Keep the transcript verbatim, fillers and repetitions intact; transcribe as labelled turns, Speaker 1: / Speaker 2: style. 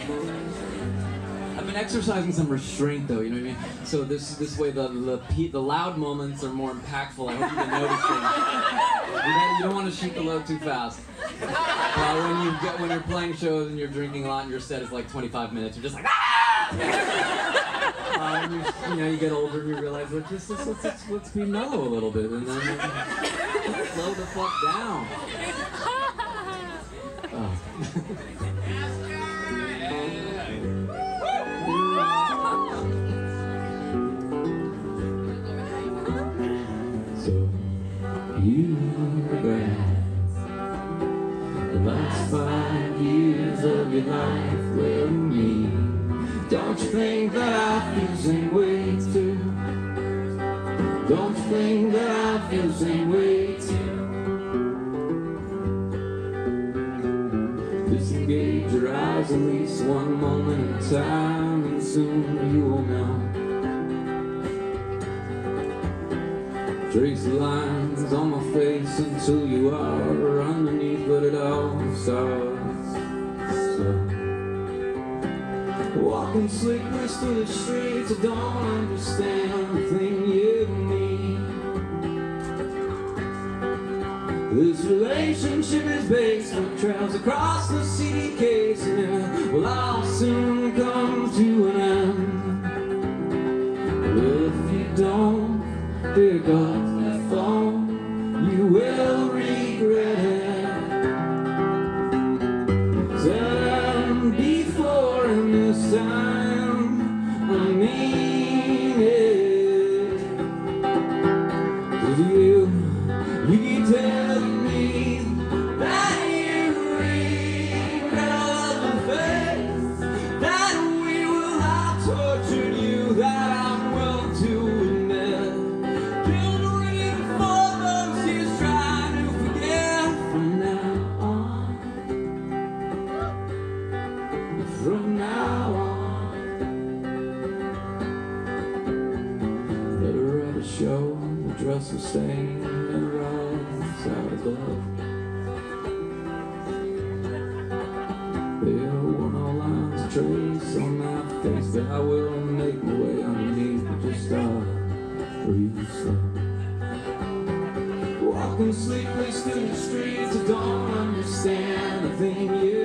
Speaker 1: I've been exercising some restraint, though. You know what I mean? So this this way, the the, pe the loud moments are more impactful. I hope you can notice things. You don't, you don't want to shoot the load too fast. Uh, when you get when you're playing shows and you're drinking a lot and your set is like twenty-five minutes, you're just like ah! um, you, you know, you get older and you realize, let's just let's, let's, let's, let's be mellow a little bit and then slow the fuck down. Oh. So you regret the last five years of your life with me. Don't you think that I feel the same way too? Don't you think that I feel the same way too? Disengage your eyes at least one moment at a time, and soon you will know. Trace the lines on my face until you are underneath, but it all starts so. Walking sleepless through the streets, I don't understand the thing you mean. This relationship is based on trails across the C D case, and it will all soon come to an end. If you don't pick up the phone, you will regret it. Time before and this time, I mean it. 'Cause you, you keep telling me that you regret all the things that we will have tortured you, that I'm willing to admit. From now on, let her at a show, the dress was stained and rose out of love. There were no lines of trace on my face, but I will make my way underneath and just stop, breathe slow. Walking sleepless through the streets, I don't understand a thing you